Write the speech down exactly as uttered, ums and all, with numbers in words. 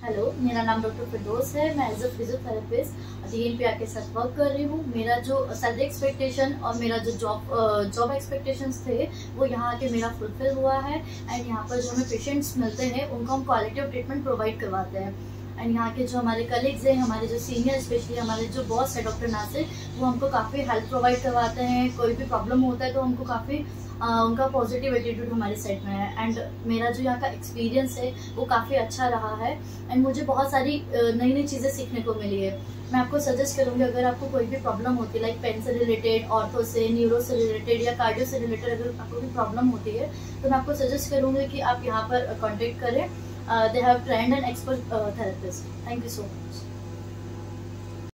Hello, मेरा नाम doctor Firdaus है। मैं as a physiotherapist D N P R के साथ वर्क कर रही हूँ। मेरा जो सैलरी एक्सपेक्टेशन और मेरा जो जॉब जॉब एक्सपेक्टेशंस थे वो यहाँ आके मेरा फुलफिल हुआ है। एंड यहाँ पर जो हमें पेशेंट्स मिलते हैं उनको हम क्वालिटी ऑफ ट्रीटमेंट प्रोवाइड करवाते हैं। एंड यहाँ के जो हमारे कलीग्स हैं, हमारे जो सीनियर, स्पेशली हमारे जो बॉस है डॉक्टर नासिर, वो हमको काफ़ी हेल्प प्रोवाइड करवाते हैं। कोई भी प्रॉब्लम होता है तो हमको काफ़ी उनका पॉजिटिव एटीट्यूड हमारे साइड में है। एंड मेरा जो यहाँ का एक्सपीरियंस है वो काफ़ी अच्छा रहा है। एंड मुझे बहुत सारी नई नई चीज़ें सीखने को मिली है। मैं आपको सजेस्ट करूँगी, अगर आपको कोई भी प्रॉब्लम होती है, लाइक पेन से रिलेटेड, ऑर्थो से, न्यूरो से रिलेटेड या कार्डियो से रिलेटेड अगर आपको कोई प्रॉब्लम होती है तो मैं आपको सजेस्ट करूँगी कि आप यहाँ पर कॉन्टेक्ट करें। They have trained and expert therapist. Thank you so much.